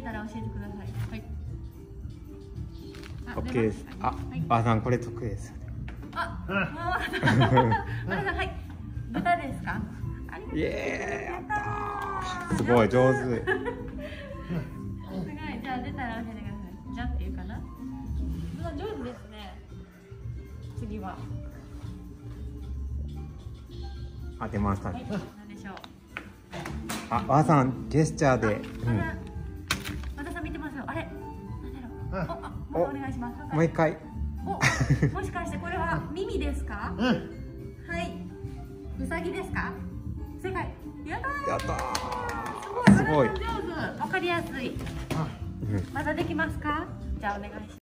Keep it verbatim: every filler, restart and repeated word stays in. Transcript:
たら教えてください。はい。 オッケーです。あ、ばあさんこれ得意ですよね。 あ、もう和田さん、はい。豚ですか？ イエーイ、やったー。すごい上手。 すごい。じゃあ出たら教えてください。じゃっていうかな。上手ですね。次は。 当てましたね。 何でしょう。 あ、ばあさんジェスチャーで。うん。 和田さん見てますよ。あれ。なんだろう。お、お願いします。 もう一回。 お、もしかしてこれは耳ですか？はい。うさぎですか？正解。やったー。 やったー。すごい。 上手。わかりやすい。まだできますか？じゃあお願いします。